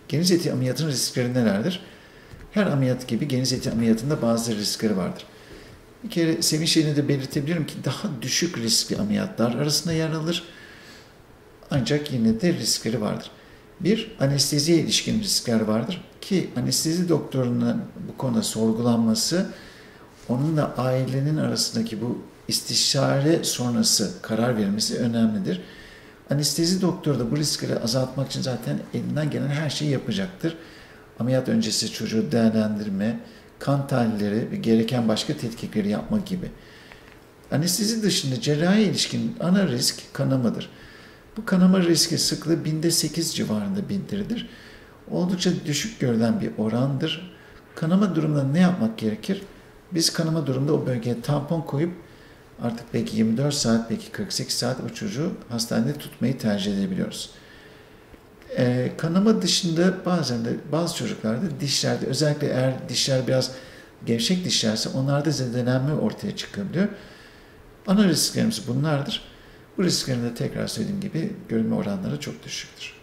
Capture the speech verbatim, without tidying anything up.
Geniz eti ameliyatının riskleri nelerdir? Her ameliyat gibi geniz eti ameliyatında bazı riskleri vardır. Bir kere sevinçle de belirtebilirim ki daha düşük riskli ameliyatlar arasında yer alır. Ancak yine de riskleri vardır. Bir, anesteziye ilişkin riskler vardır ki anestezi doktorunun bu konuda sorgulanması, onunla ailenin arasındaki bu istişare sonrası karar verilmesi önemlidir. Anestezi doktoru da bu riskleri azaltmak için zaten elinden gelen her şeyi yapacaktır. Ameliyat öncesi çocuğu değerlendirme, kan tahlilleri ve gereken başka tetkikleri yapmak gibi. Anestezi dışında cerrahi ilişkin ana risk kanamadır. Bu kanama riski sıklığı binde sekiz civarında bildirilir. Oldukça düşük görülen bir orandır. Kanama durumunda ne yapmak gerekir? Biz kanama durumunda o bölgeye tampon koyup artık belki yirmi dört saat, belki kırk sekiz saat o çocuğu hastanede tutmayı tercih edebiliyoruz. Ee, kanama dışında bazen de bazı çocuklarda dişlerde, özellikle eğer dişler biraz gevşek dişlerse onlarda zedelenme ortaya çıkabiliyor. Ana risklerimiz bunlardır. Bu risklerin de tekrar söylediğim gibi görünme oranları çok düşüktür.